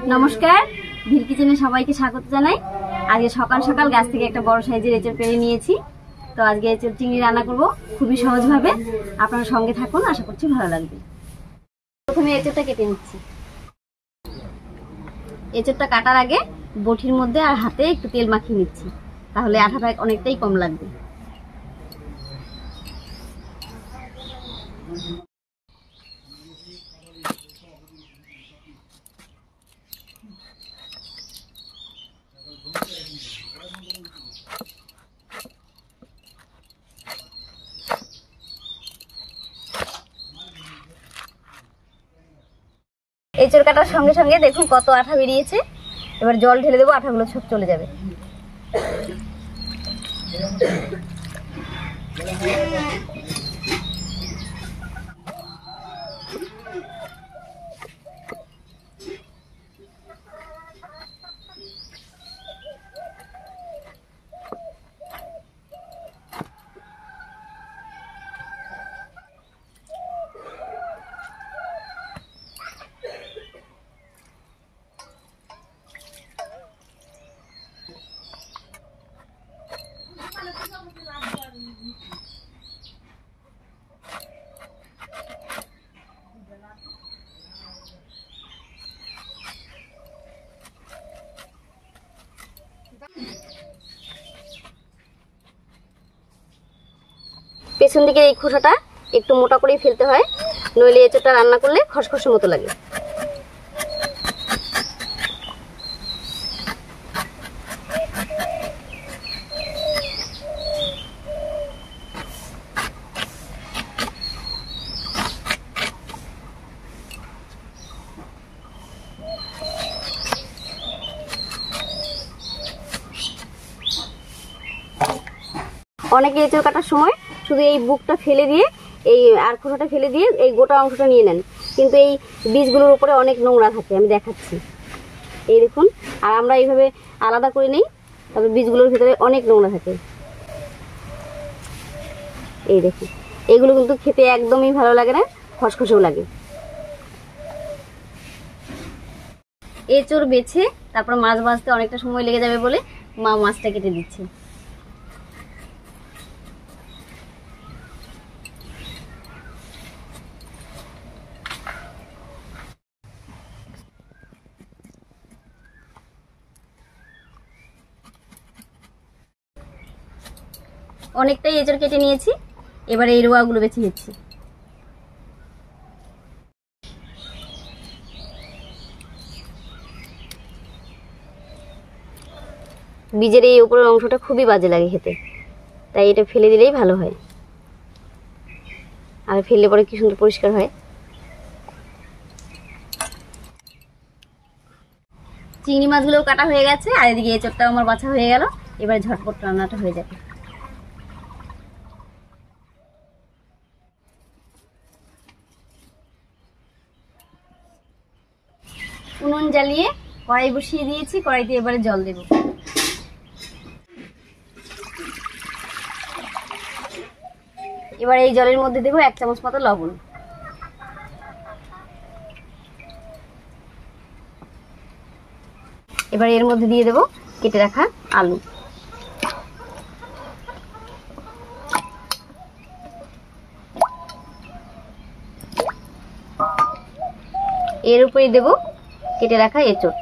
নমস্কার, ভিল কিচেনে সবাইকে স্বাগত জানাই। আজকে সকাল সকাল গাছ থেকে একটা বড় সাইজের এঁচড় পেড়ে নিয়েছি। তো আজকে এঁচড় চিংড়ি রান্না করব খুবই সহজভাবে। আপনারা সঙ্গে থাকুন, আশা করছি ভালো লাগবে। প্রথমে এঁচড়টা কেটে নিচ্ছি। এঁচড়টা কাটার আগে বটির মধ্যে আর হাতে একটু তেল মাখিয়ে নিচ্ছি, তাহলে আঠাটা অনেকটাই কম লাগবে। এঁচড় কাটার সঙ্গে সঙ্গে দেখুন কত আঠা বেরিয়েছে। এবার জল ঢেলে দেবো, আঠাগুলো সব চলে যাবে। পেছন দিকে এই খোসাটা একটু মোটা করেই ফেলতে হয়, নইলে এঁচড়টা রান্না করলে খসখসের মতো লাগে। অনেকে এঁচড় কাটার সময় শুধু এই বুকটা ফেলে দিয়ে, এই আর খোসাটা ফেলে দিয়ে এই গোটা অংশটা নিয়ে নেন, কিন্তু এই বীজগুলোর উপরে অনেক নোংরা থাকে। আমি দেখাচ্ছি, এই দেখুন। আর আমরা এইভাবে আলাদা করে নিই, তবে বীজগুলোর ভিতরে অনেক নোংরা থাকে। এই দেখুন, এইগুলো কিন্তু খেতে একদমই ভালো লাগে না, খসখসেও লাগে। এঁচড় বেছে তারপর মাছ ভাজতে অনেকটা সময় লেগে যাবে বলে মা মাছটা কেটে দিচ্ছে। অনেকটাই এঁচড় কেটে নিয়েছি, এবারে এই রোয়াগুলো বেছে নিচ্ছি। বীজের এই উপরের অংশটা খুবই বাজে লাগে খেতে, তাই এটা ফেলে দিলেই ভালো হয়। আর ফেললে পরে কি সুন্দর পরিষ্কার হয়। চিংড়ি মাছগুলোও কাটা হয়ে গেছে, আর এদিকে এঁচড়টাও আমার বাছা হয়ে গেল। এবারে ঝটপট রান্নাটা হয়ে যাবে। উনুন জ্বালিয়ে কড়াই বসিয়ে দিয়েছি, কড়াইতে এবারে জল দেব। এবার এই জলের মধ্যে দেবো 1 চামচ মতো লবণ। এবার এর মধ্যে দিয়ে দেবো কেটে রাখা আলু। এর উপরে দেব কেটে রাখা এঁচড়।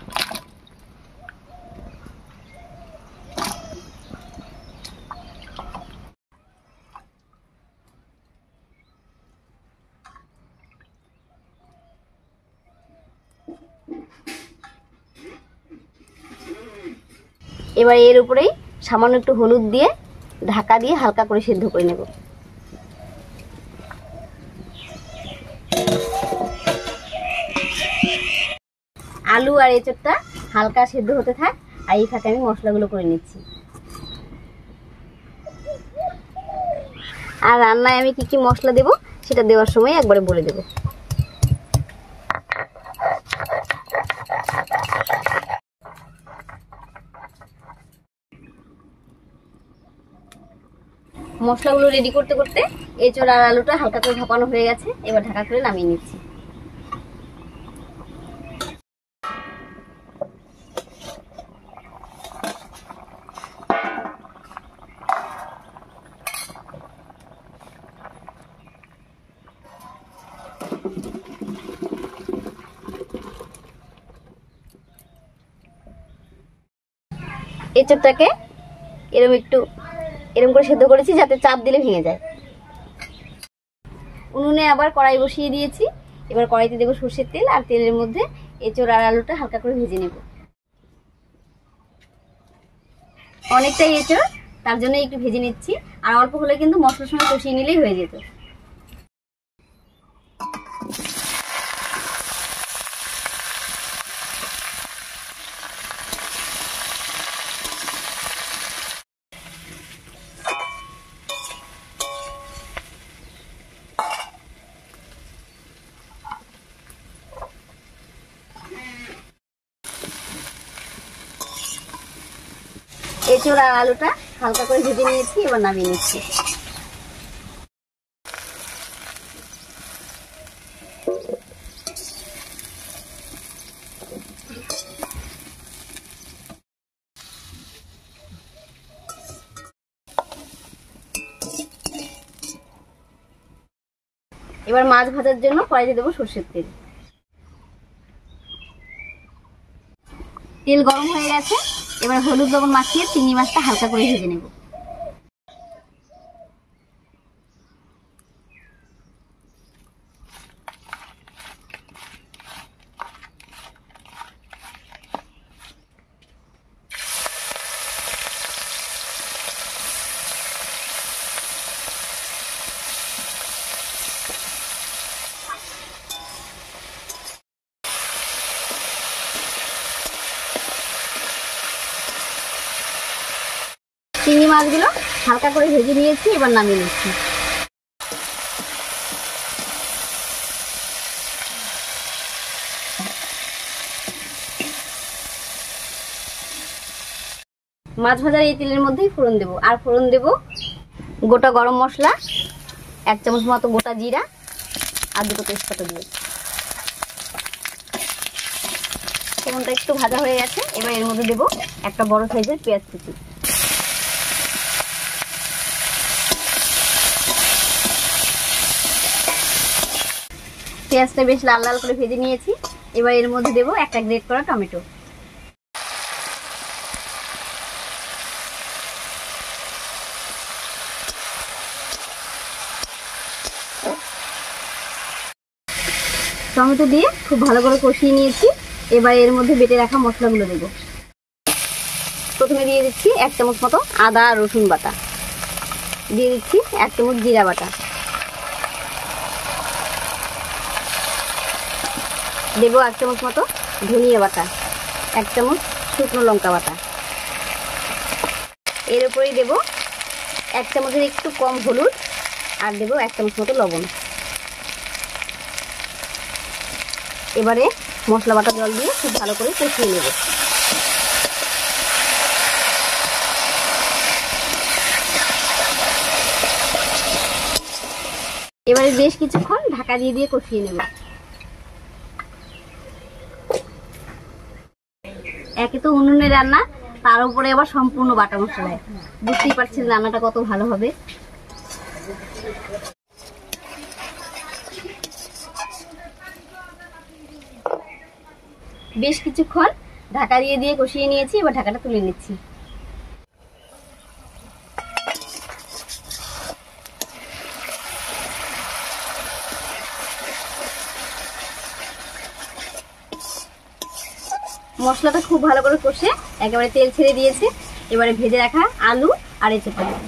এবার এর উপরেই সামান্য একটু হলুদ দিয়ে ঢাকা দিয়ে হালকা করে সিদ্ধ করে নেব। আলু আর এঁচড়টা হালকা সিদ্ধ হতে থাক, আর এই ফাঁকে আমি মশলাগুলো করে নিচ্ছি। আর রান্নায় আমি কি কি মশলা দেব সেটা দেওয়ার সময় একবারে বলে দেব। মশলাগুলো রেডি করতে করতে এঁচড় আর আলুটা হালকা করে ভাপানো হয়ে গেছে। এবার ঢাকা করে নামিয়ে নিচ্ছি। এঁচোড়টাকে এরকম করে সেদ্ধ করেছি যাতে চাপ দিলে ভেঙে যায়। উনুনে আবার কড়াই বসিয়ে দিয়েছি। এবার কড়াইতে দেবো সর্ষের তেল, আর তেলের মধ্যে এঁচোড় আর আলুটা হালকা করে ভেজে নেব। অনেকটাই এঁচোড়, তার জন্য একটু ভেজে নিচ্ছি। আর অল্প হলে কিন্তু মশলার সঙ্গে কষিয়ে নিলেই হয়ে যেত। এঁচোড় আর আলুটা হালকা করে ভেজে নিয়েছি, এবার নামিয়ে নিচ্ছি। এবার মাছ ভাজার জন্য কড়াইতে দেবো সর্ষের তেল। তেল গরম হয়ে গেছে। এবার হলুদ লবণ মাখিয়ে চিংড়ি মাছটা হালকা করে ভেজে নেব। চিংড়ি মাছগুলো হালকা করে ভেজে নিয়েছি, এবার নামিয়ে নিচ্ছি। মাছ ভাজার এই তেলের মধ্যেই ফোড়ন দেবো, আর ফোড়ন দেবো গোটা গরম মশলা, 1 চামচ মতো গোটা জিরা, আর 2টো তেজপাতা দিয়ে। ফোড়নটা একটু ভাজা হয়ে গেছে। এবার এর মধ্যে দেবো একটা বড় সাইজের পেঁয়াজ কুচি। পেঁয়াজটা বেশ লাল লাল করে ভেজে নিয়েছি। এবার এর মধ্যে দেবো একটা গ্রেট করা টমেটো। টমেটো দিয়ে খুব ভালো করে কষিয়ে নিয়েছি। এবার এর মধ্যে বেটে রাখা মশলাগুলো দেব। প্রথমে দিয়ে দিচ্ছি 1 চামচ মতো আদা আর রসুন বাটা, দিয়ে দিচ্ছি 1 চামচ জিরা বাটা, দেব 1 চামচ মতো ধনিয়া বাটা, 1 চামচ শুকনো লঙ্কা বাটা। এর উপরেই দেব 1 চামচের একটু কম হলুদ, আর দেব 1 চামচ মতো লবণ। এবারে মশলা বাটা জল দিয়ে খুব ভালো করে কষিয়ে নেব। এবারে বেশ কিছুক্ষণ ঢাকা দিয়ে কষিয়ে নেব। একে তো উনুনে রান্না, তার উপরে আবার সম্পূর্ণ বাটা মশলায়, বুঝতেই পারছেন রান্নাটা কত ভালো হবে। বেশ কিছুক্ষণ ঢাকা দিয়ে কষিয়ে নিয়েছি। এবার ঢাকাটা তুলে নিচ্ছি। মশলাটা খুব ভালো করে কষে একেবারে তেল ছেড়ে দিয়েছে। এবারে ভেজে রাখা আলু আর এঁচোড়টা দেব।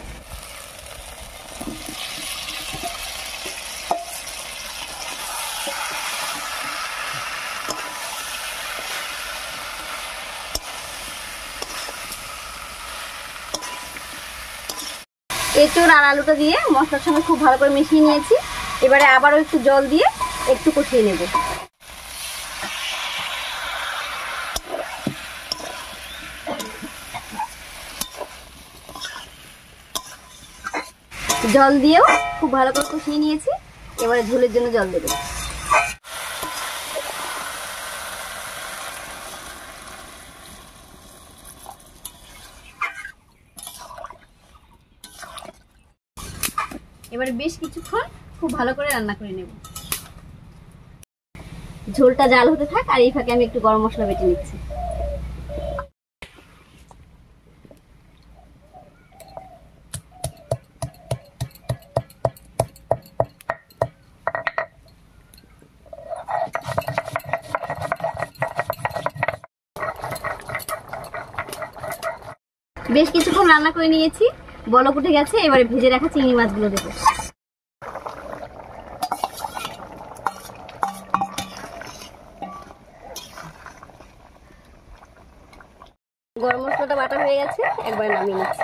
এঁচোড় আর আলুটা দিয়ে মশলার সঙ্গে খুব ভালো করে মিশিয়ে নিয়েছি। এবারে আবারও একটু জল দিয়ে একটু কষিয়ে নেব। জল দিয়েও খুব ভালো করে কষিয়ে নিয়েছি। এবারে ঝোলের জন্য জল দেব। এবারে বেশ কিছুক্ষণ খুব ভালো করে রান্না করে নেব। ঝোলটা জাল হতে থাক, আর এই ফাঁকে আমি একটু গরম মশলা বেটে নিচ্ছি। বেশ কিছুক্ষণ রান্না করে নিয়েছি, বলক উঠে গেছে। এবারে ভেজে রাখা চিংড়ি মাছগুলো দেবো। গরম মশলাটা বাটা হয়ে গেছে, একবারে নামিয়ে নিচ্ছি।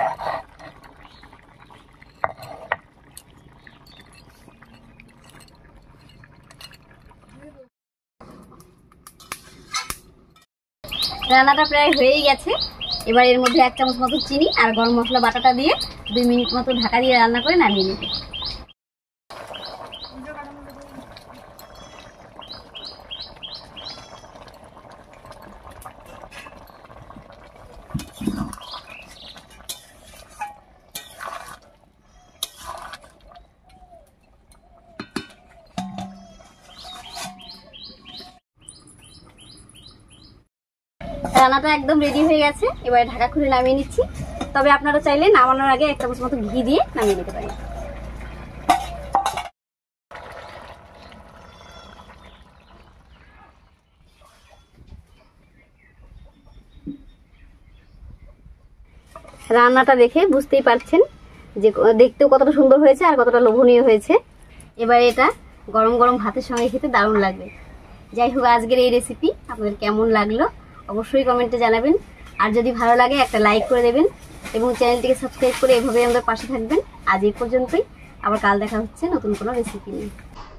রান্নাটা প্রায় হয়েই গেছে। এবার এর মধ্যে 1 চামচ মতো চিনি আর গরম মশলা বাটাটা দিয়ে 2 মিনিট মতো ঢাকা দিয়ে রান্না করে নামিয়ে নেব। রান্নাটা একদম রেডি হয়ে গেছে, এবারে ঢাকা খুলে নামিয়ে নিচ্ছি। তবে আপনারা চাইলে নামানোর আগে 1 চামচ মতো ঘি দিয়ে নামিয়ে নিতে পারেন। রান্নাটা দেখে বুঝতেই পারছেন যে দেখতেও কতটা সুন্দর হয়েছে আর কতটা লোভনীয় হয়েছে। এবার এটা গরম গরম ভাতের সঙ্গে খেতে দারুণ লাগবে। যাই হোক, আজকের এই রেসিপি আপনাদের কেমন লাগলো অবশ্যই কমেন্টে জানাবেন। আর যদি ভালো লাগে একটা লাইক করে দেবেন এবং চ্যানেলটিকে সাবস্ক্রাইব করে এভাবেই আমাদের পাশে থাকবেন। আজ এই পর্যন্তই, আবার কাল দেখা হচ্ছে নতুন কোনো রেসিপি নিয়ে।